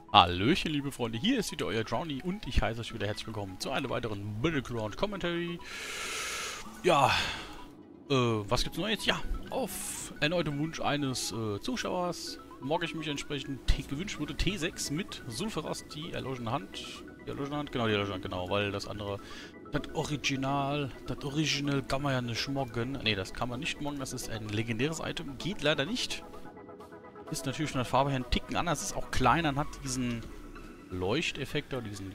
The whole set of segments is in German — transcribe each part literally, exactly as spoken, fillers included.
Hallöchen, liebe Freunde, hier ist wieder euer Drowny und ich heiße euch wieder herzlich willkommen zu einem weiteren Battleground Commentary. Ja, äh, was gibt's Neues? Ja, auf erneutem Wunsch eines äh, Zuschauers mag ich mich entsprechend T gewünscht wurde T sechs mit Sulfuras, die erleuchtende Hand. Die erleuchtende Hand, genau, die erleuchtende Hand, genau, weil das andere, das Original, das Original kann man ja nicht moggen. Ne, das kann man nicht moggen, das ist ein legendäres Item, geht leider nicht. Ist natürlich von der Farbe her ein Ticken anders, ist auch kleiner und hat diesen Leuchteffekt oder diesen,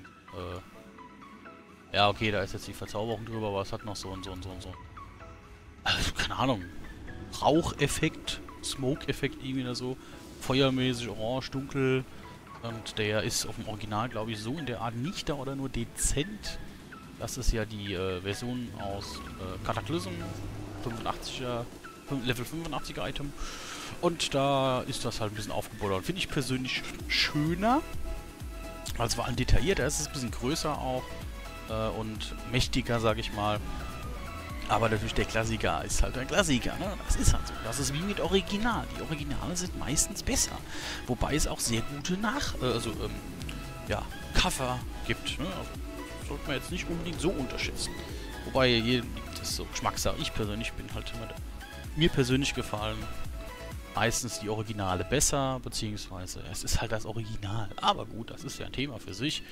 äh ja, okay, da ist jetzt die Verzauberung drüber, aber es hat noch so und so und so und so. Also, keine Ahnung. Raucheffekt, Smoke-Effekt irgendwie oder so. Feuermäßig, orange, dunkel. Und der ist auf dem Original, glaube ich, so in der Art nicht da oder nur dezent. Das ist ja die äh, Version aus äh, Cataclysm, fünfundachtziger, Level fünfundachtziger Item. Und da ist das halt ein bisschen aufgebuddert. Finde ich persönlich schöner. Also vor allem detaillierter, ist es ein bisschen größer auch äh, und mächtiger, sage ich mal. Aber natürlich der Klassiker ist halt ein Klassiker, ne? Das ist halt so. Das ist wie mit Original. Die Originale sind meistens besser. Wobei es auch sehr gute Nach... Äh, also, ähm, ja, Cover gibt, ne? Also, sollte man jetzt nicht unbedingt so unterschätzen. Wobei jedem das ist so Geschmackssache. Ich persönlich bin halt immer... Mir persönlich gefallen meistens die Originale besser, beziehungsweise es ist halt das Original. Aber gut, das ist ja ein Thema für sich.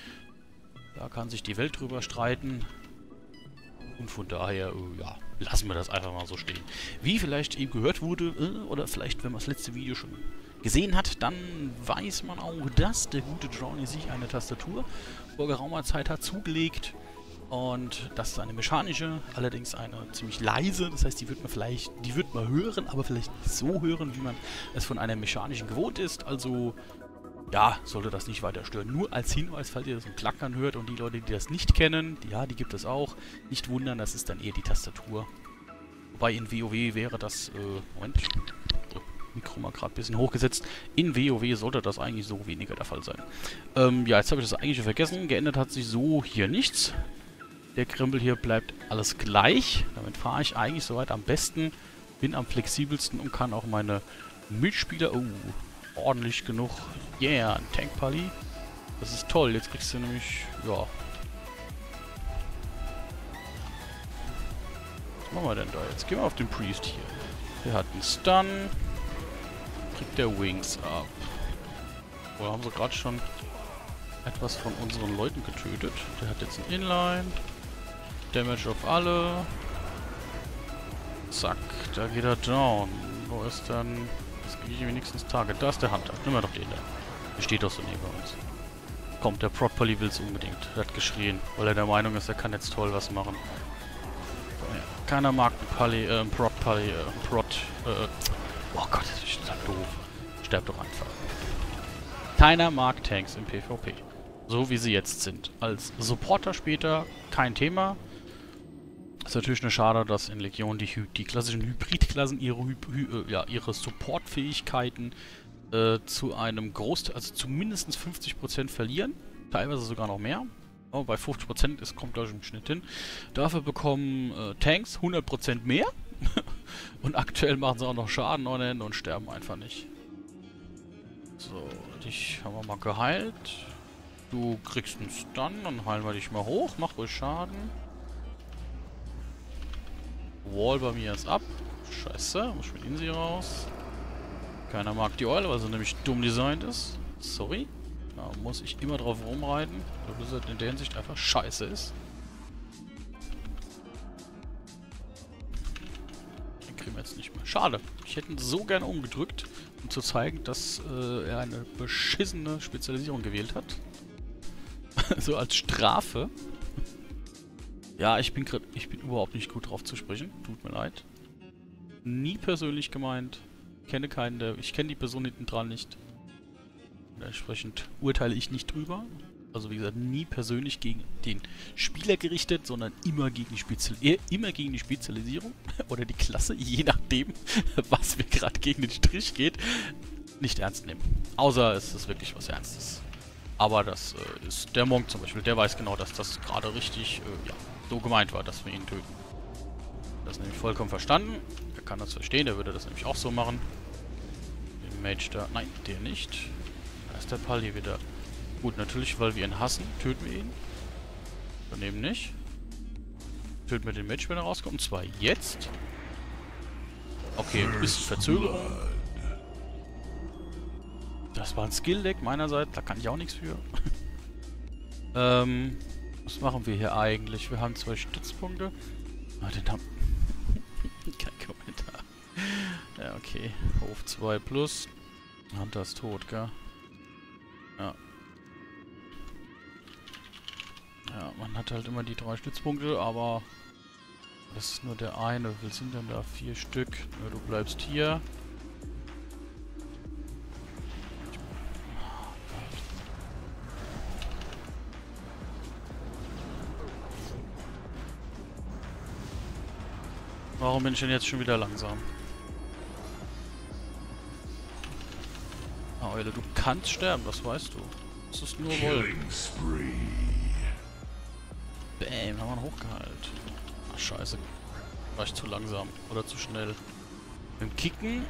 Da kann sich die Welt drüber streiten. Und von daher, äh, ja, lassen wir das einfach mal so stehen. Wie vielleicht eben gehört wurde, äh, oder vielleicht, wenn man das letzte Video schon gesehen hat, dann weiß man auch, dass der gute Drowny sich eine Tastatur vor geraumer Zeit hat zugelegt. Und das ist eine mechanische, allerdings eine ziemlich leise, das heißt, die wird man vielleicht, die wird man hören, aber vielleicht nicht so hören, wie man es von einer mechanischen gewohnt ist. Also, ja, sollte das nicht weiter stören. Nur als Hinweis, falls ihr das im Klackern hört und die Leute, die das nicht kennen, ja, die gibt es auch, nicht wundern, das ist dann eher die Tastatur. Wobei in WoW wäre das, äh, Moment, so, Mikro mal gerade ein bisschen hochgesetzt. In WoW sollte das eigentlich so weniger der Fall sein. Ähm, ja, jetzt habe ich das eigentlich vergessen, geändert hat sich so hier nichts. Der Krempel hier bleibt alles gleich. Damit fahre ich eigentlich soweit am besten. Bin am flexibelsten und kann auch meine Mitspieler... Oh, ordentlich genug. Yeah, ein Tankpulli. Das ist toll. Jetzt kriegst du nämlich... Ja. Was machen wir denn da jetzt? Gehen wir auf den Priest hier. Der hat einen Stun. Kriegt der Wings ab. Oder haben sie gerade schon etwas von unseren Leuten getötet? Der hat jetzt einen Inline. Damage auf alle. Zack, da geht er down. Wo ist dann... Jetzt kriege ich wenigstens Target. Da ist der Hunter. Nimm mal doch den da. Der steht doch so neben uns. Kommt, der Prot-Pulli will es unbedingt. Der hat geschrien, weil er der Meinung ist, er kann jetzt toll was machen. Ja, keiner mag einen Pulli, äh, einen Prot-Pulli, äh, einen Prot, äh... Oh Gott, das ist halt doof. Sterb doch einfach. Keiner mag Tanks im PvP. So wie sie jetzt sind. Als Supporter später kein Thema. Ist natürlich eine Schade, dass in Legion die, Hy die klassischen Hybridklassen ihre, Hy Hy äh, ja, ihre Supportfähigkeiten äh, zu einem Großteil, also zu mindestens fünfzig Prozent verlieren. Teilweise sogar noch mehr. Aber bei fünfzig Prozent ist, kommt glaube ich im Schnitt hin. Dafür bekommen äh, Tanks hundert Prozent mehr. Und aktuell machen sie auch noch Schaden ohne Ende und sterben einfach nicht. So, dich haben wir mal geheilt. Du kriegst einen Stun, dann heilen wir dich mal hoch. Mach ruhig Schaden. Wall bei mir ist ab. Scheiße, muss ich mit Insi raus. Keiner mag die Eule, weil sie nämlich dumm designt ist. Sorry. Da muss ich immer drauf rumreiten, weil Blizzard in der Hinsicht einfach scheiße ist. Den kriegen wir jetzt nicht mehr. Schade. Ich hätte ihn so gerne umgedrückt, um zu zeigen, dass äh, er eine beschissene Spezialisierung gewählt hat. So als Strafe. Ja, ich bin grad, ich bin überhaupt nicht gut drauf zu sprechen. Tut mir leid. Nie persönlich gemeint. Kenne keinen, der... Ich kenne die Person hinten dran nicht. Entsprechend urteile ich nicht drüber. Also wie gesagt, nie persönlich gegen den Spieler gerichtet, sondern immer gegen die, Spezial äh, immer gegen die Spezialisierung. Oder die Klasse, je nachdem, was mir gerade gegen den Strich geht. Nicht ernst nehmen. Außer es ist wirklich was Ernstes. Aber das äh, ist der Monk zum Beispiel. Der weiß genau, dass das gerade richtig... Äh, ja. so gemeint war, dass wir ihn töten. Das ist nämlich vollkommen verstanden. Er kann das verstehen, der würde das nämlich auch so machen. Den Mage da... Nein, der nicht. Da ist der Pulli wieder. Gut, natürlich, weil wir ihn hassen, töten wir ihn. Daneben nicht. Töten wir den Match, wenn er rauskommt. Und zwar jetzt. Okay, ein bisschen verzögert. Das war ein Skill-Deck meinerseits. Da kann ich auch nichts für. ähm, was machen wir hier eigentlich? Wir haben zwei Stützpunkte. Ah, den haben... Kein Kommentar. Ja, okay. Hof zwei plus. Hunter ist tot, gell? Ja. Ja, man hat halt immer die drei Stützpunkte, aber das ist nur der eine. Wie viel sind denn da? Vier Stück. Ja, du bleibst hier. Warum bin ich denn jetzt schon wieder langsam? Ah, Eule, du kannst sterben, das weißt du. Das ist nur Wolken. Bam, haben wir ihn hochgeheilt. Ach, scheiße. War ich zu langsam oder zu schnell. Mit dem Kicken.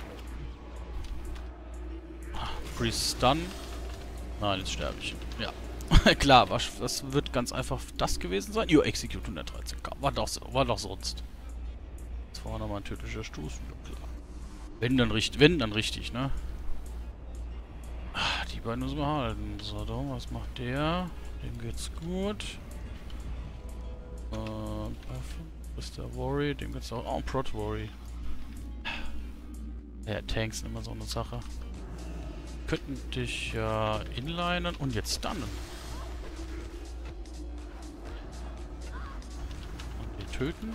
Free Stun. Nein, jetzt sterbe ich. Ja. Klar, was, das wird ganz einfach das gewesen sein. Jo, Execute hundertdreizehn. War doch, war doch sonst. Jetzt war nochmal ein tödlicher Stoß. Ja, klar. Wenn dann richtig, wenn dann richtig, ne? Ach, die beiden müssen wir halten. So, da, was macht der? Dem geht's gut. Äh, ist der Worry, dem geht's auch. Oh, Prot Worry. Ja, Tanks sind immer so eine Sache. Könnten dich ja äh, inlinen und jetzt stunnen. Und wir töten.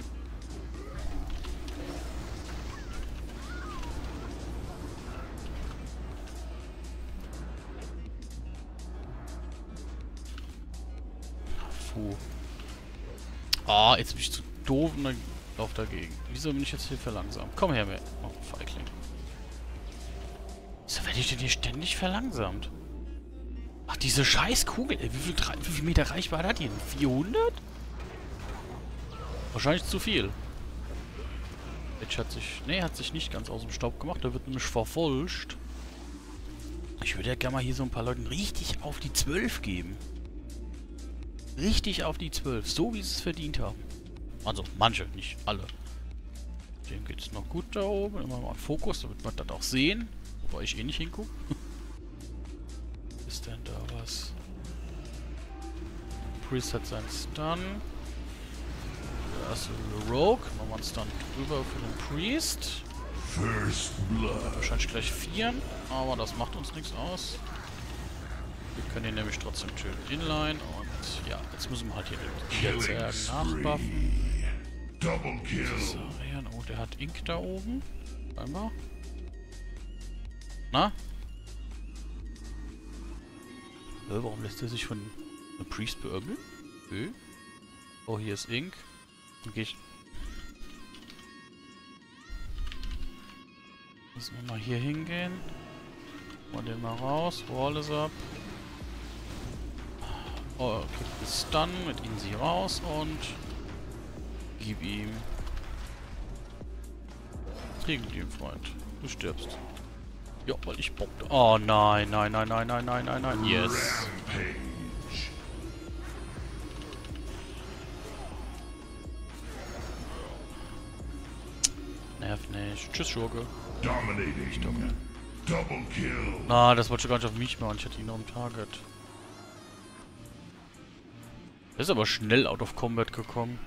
Puh. Ah, jetzt bin ich zu doof und dann lauf dagegen. Wieso bin ich jetzt hier verlangsamt? Komm her, mir. Oh, Feigling. Wieso werde ich denn hier ständig verlangsamt? Ach, diese scheiß Kugel. Ey, wie, viel, wie viel Meter Reichweite hat die denn? vierhundert? Wahrscheinlich zu viel. Bitch hat sich... Nee, hat sich nicht ganz aus dem Staub gemacht. Der wird nämlich verfolgt. Ich würde ja gerne mal hier so ein paar Leuten richtig auf die zwölf geben. Richtig auf die zwölf. So, wie sie es verdient haben. Also, manche, nicht alle. Dem geht es noch gut da oben. Immer mal Fokus, damit man das auch sehen. Wobei ich eh nicht hingucke. Ist denn da was? Priest hat seinen Stun. Da ist ein Rogue. Machen wir einen Stun drüber für den Priest. First Blood. Wahrscheinlich gleich vieren. Aber das macht uns nichts aus. Wir können ihn nämlich trotzdem töten. Inline und ja, jetzt müssen wir halt hier den Zergen nachbuffen. Double Kill. So, oh, der hat Ink da oben. Einmal. Na? Äh, warum lässt er sich von einem Priest beirgeln? Ö. Oh, hier ist Ink. Dann gehe ich... Müssen wir mal hier hingehen. Mal den mal raus. Wall ist ab. Oh, kriegt einen Stun mit Easy raus und gib ihm. Kriegen die, Freund. Du stirbst. Ja, weil ich Bock. Oh nein, nein, nein, nein, nein, nein, nein, nein. Yes. Nerv nicht. Tschüss, Schurke. Dominating. Double Kill. Na, das wollte ich gar nicht auf mich machen. Ich hatte ihn noch im Target. Er ist aber schnell out of combat gekommen.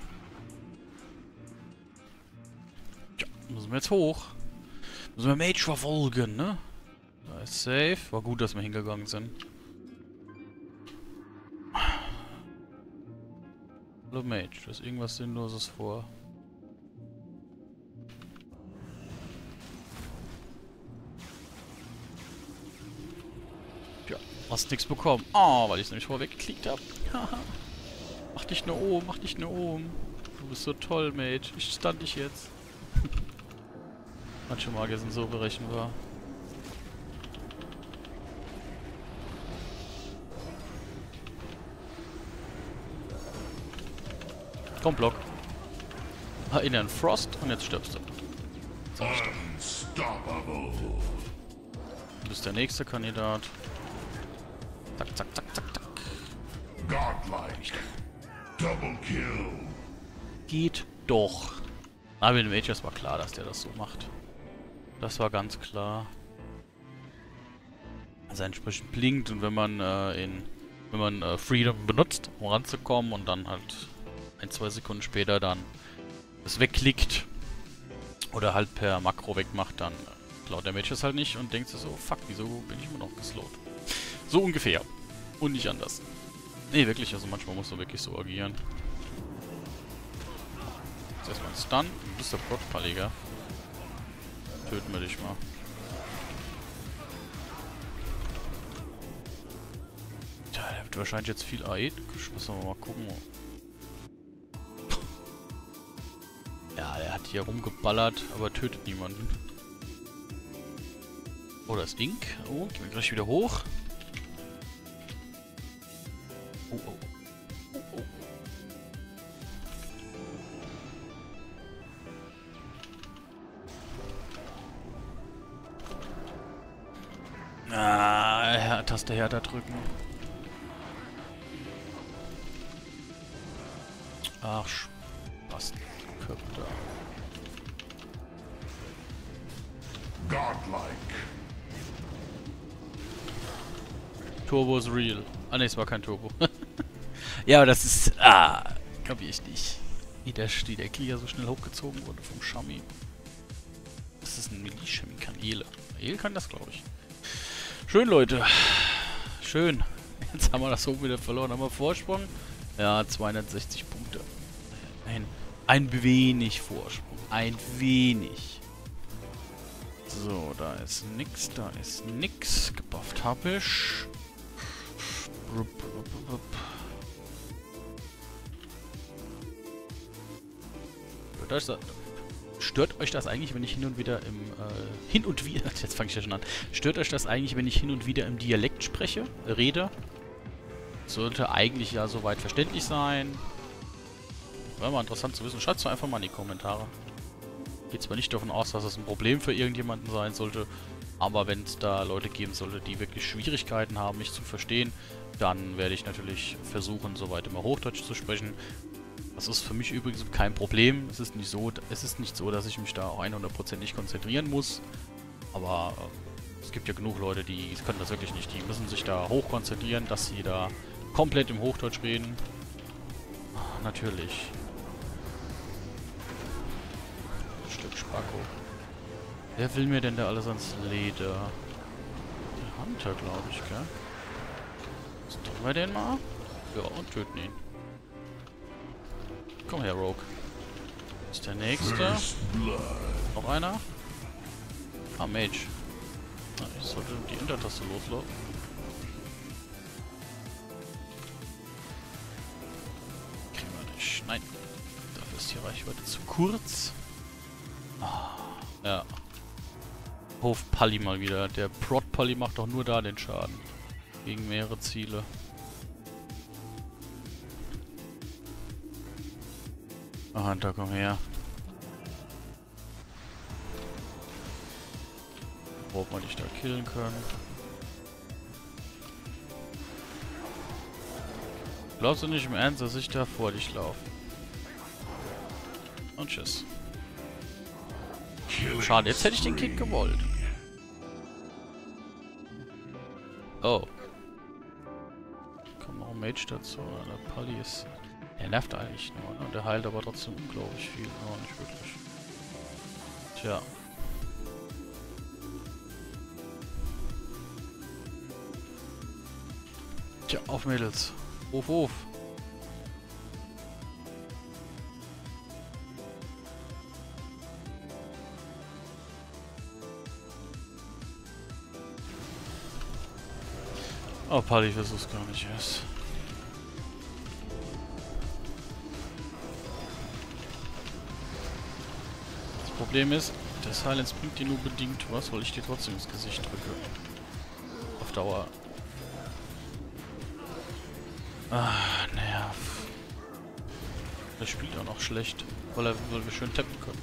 Ja, müssen wir jetzt hoch. Müssen wir Mage verfolgen, ne? Da ist safe. War gut, dass wir hingegangen sind. Hallo Mage, da ist irgendwas Sinnloses vor. Ja, hast nichts bekommen. Oh, weil ich es nämlich vorweg geklickt habe. Mach dich nur oben, mach dich nur oben. Du bist so toll, Mage. Ich stand dich jetzt. Manche Magier sind so berechenbar. Komm, Block. Ha, in den Frost und jetzt stirbst du. Du bist der nächste Kandidat. Zack, zack, zack, zack, zack. Godlike. Double kill. Geht doch. Aber mit dem Mages war klar, dass der das so macht. Das war ganz klar. Also entsprechend blinkt und wenn man äh, in wenn man äh, Freedom benutzt, um ranzukommen und dann halt ein, zwei Sekunden später dann es wegklickt oder halt per Makro wegmacht, dann äh, klaut der Mages halt nicht und denkt sich so, fuck, wieso bin ich immer noch geslowt? So ungefähr. Und nicht anders. Nee, wirklich, also manchmal muss man wirklich so agieren. Jetzt erstmal ein Stun. Du bist der Prot-Palliger. Töten wir dich mal. Tja, der wird wahrscheinlich jetzt viel A E. Müssen wir mal gucken. Ja, der hat hier rumgeballert, aber tötet niemanden. Oh, da ist Ink. Oh, gehen wir gleich wieder hoch. Oh, oh. Oh, oh. Ah, ja, Taste härter drücken. Ach, Spastenköpfe. Godlike. Turbo ist real. Ah ne, es war kein Turbo. Ja, aber das ist... Ah, kapier ich nicht. Wie der, wie der Krieger so schnell hochgezogen wurde vom Shami. Das ist ein Melee-Shami, kann Ele. Ele kann das, glaube ich. Schön, Leute. Schön. Jetzt haben wir das hoch wieder verloren. Haben wir Vorsprung? Ja, zweihundertsechzig Punkte. Ein, ein wenig Vorsprung. Ein wenig. So, da ist nix. Da ist nix. Gebufft habe ich. Rup, rup, rup. Stört euch, das, stört euch das eigentlich, wenn ich hin und wieder im... Äh, hin und wieder... Jetzt fange ich ja schon an. Stört euch das eigentlich, wenn ich hin und wieder im Dialekt spreche? Rede? Sollte eigentlich ja soweit verständlich sein. Wäre mal interessant zu wissen. Schreibt es doch einfach mal in die Kommentare. Geht zwar nicht davon aus, dass es ein Problem für irgendjemanden sein sollte, aber wenn es da Leute geben sollte, die wirklich Schwierigkeiten haben, mich zu verstehen, dann werde ich natürlich versuchen, soweit immer Hochdeutsch zu sprechen. Das ist für mich übrigens kein Problem. Es ist nicht so, es ist nicht so, dass ich mich da auch hundert Prozent nicht konzentrieren muss. Aber äh, es gibt ja genug Leute, die können das wirklich nicht. Die müssen sich da hoch konzentrieren, dass sie da komplett im Hochdeutsch reden. Natürlich. Ein Stück Spacko. Wer will mir denn da alles ans Leder? Der Hunter, glaube ich, gell? Stunnen wir den mal? Ja, und töten ihn. Komm her, Rogue. Das ist der nächste. Noch einer? Ah, Mage. Na, ich sollte die Enter-Taste loslaufen. Kriegen wir nicht. Nein. Dafür ist die Reichweite zu kurz. Ah, ja. Hof-Palli mal wieder. Der Prot-Palli macht doch nur da den Schaden. Gegen mehrere Ziele. Ah, Hunter, komm her. Ob man dich da killen kann. Glaubst du nicht im Ernst, dass ich da vor dich laufe? Und tschüss. Schade, jetzt hätte ich den Kick gewollt. Oh. Kommt noch ein Mage dazu. Der Palli ist... Der nervt eigentlich nur, ne? Der heilt aber trotzdem unglaublich viel. Oh, nicht wirklich. Tja. Tja, auf Mädels. Ruf, ruf. Oh, Palli, ich versuch's gar nicht erst. Das Problem ist, der Silence bringt dir nur bedingt was, weil ich dir trotzdem ins Gesicht drücke. Auf Dauer. Ah, nerv. Der spielt auch noch schlecht, weil, er, weil wir schön tappen können.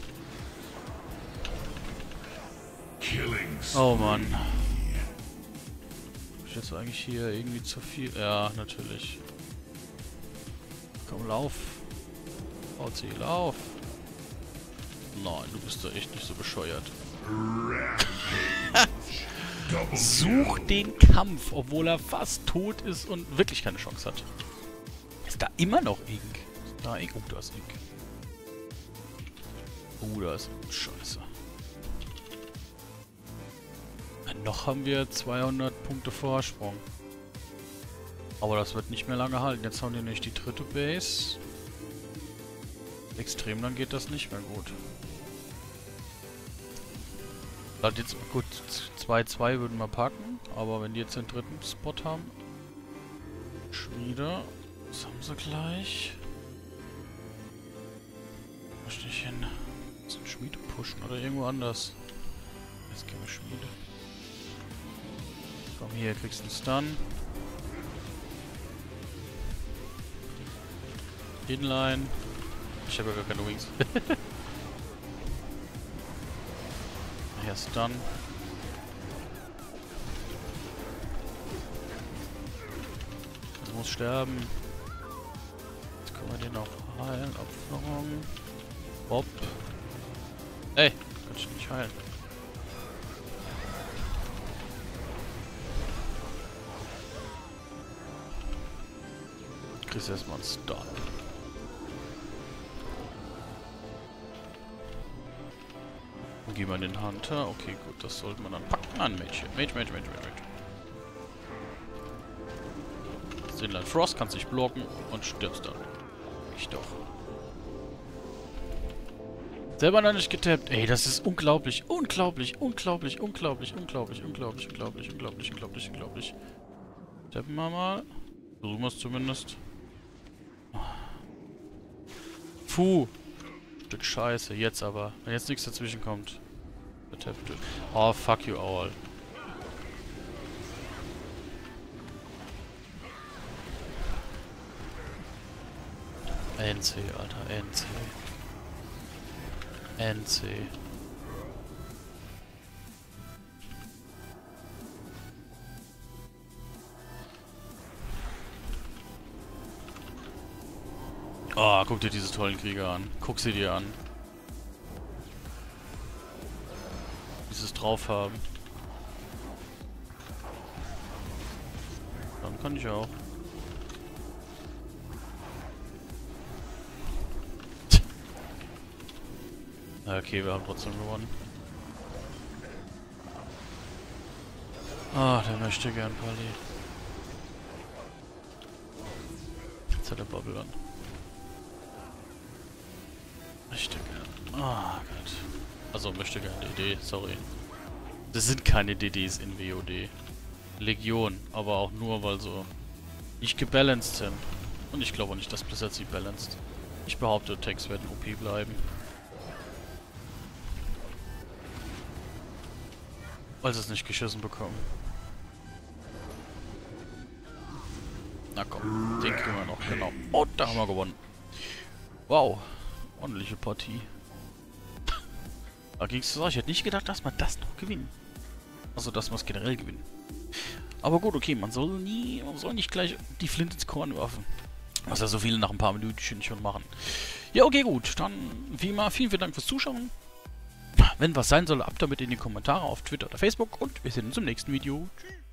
Oh Mann. Ist jetzt eigentlich hier irgendwie zu viel? Ja, natürlich. Komm, lauf. V C, lauf. Nein, du bist doch echt nicht so bescheuert. Such den Kampf, obwohl er fast tot ist und wirklich keine Chance hat. Ist da immer noch Ink? Ist da Ink? Oh, da ist Ink. Oh, da ist Scheiße. Noch haben wir zweihundert Punkte Vorsprung. Aber das wird nicht mehr lange halten. Jetzt haben die nämlich die dritte Base. Extrem lang geht das nicht mehr gut. Also jetzt, gut, zwei zwei würden wir packen. Aber wenn die jetzt den dritten Spot haben. Schmiede. Das haben sie gleich. Möchte ich hin? So ein Schmiede pushen oder irgendwo anders. Jetzt gehen wir Schmiede. Komm hier, kriegst du einen Stun. Inline. Ich habe ja gar keine Wings. Hier Stun. Das muss sterben. Jetzt können wir den noch heilen. Opferung. Bob. Ey, kann ich nicht heilen. Kriegst erstmal einen Stun. Und gehen wir in den Hunter. Okay, gut, das sollte man dann packen. Nein, Mage. Mage, Mage, Mage, Mage, Mage. Sinline Frost kannst dich blocken und stirbst dann. Ich doch. Selber noch nicht getappt. Ey, das ist unglaublich, unglaublich, unglaublich, unglaublich, unglaublich, unglaublich, unglaublich, unglaublich, unglaublich, unglaublich. Tappen wir mal. Versuchen wir es zumindest. Puh. Stück Scheiße. Jetzt aber. Wenn jetzt nichts dazwischen kommt. Getappt. Oh, fuck you all. N C, Alter. N C. N C. Oh, guck dir diese tollen Krieger an. Guck sie dir an. Wie sie es drauf haben. Dann kann ich auch. Okay, wir haben trotzdem gewonnen. Ah, der möchte gern Pali. Jetzt hat er Bubble an. Möchte gern. Ah, Gott. Also möchte gern D D, sorry. Das sind keine D Ds in W O D. Legion, aber auch nur, weil so nicht gebalanced sind. Und ich glaube nicht, dass Blizzard sie balanced. Ich behaupte, Tanks werden O P bleiben. Weil sie es nicht geschissen bekommen. Na komm, den kriegen wir noch, genau. Und da haben wir gewonnen. Wow, ordentliche Partie. Da ging es so, ich hätte nicht gedacht, dass man das noch gewinnen. Also, dass man es generell gewinnen. Aber gut, okay, man soll nie, man soll nicht gleich die Flinte ins Korn werfen. Was ja so viele nach ein paar Minuten schon machen. Ja, okay, gut. Dann, wie immer, vielen, vielen Dank fürs Zuschauen. Wenn was sein soll, ab damit in die Kommentare auf Twitter oder Facebook und wir sehen uns im nächsten Video. Tschüss.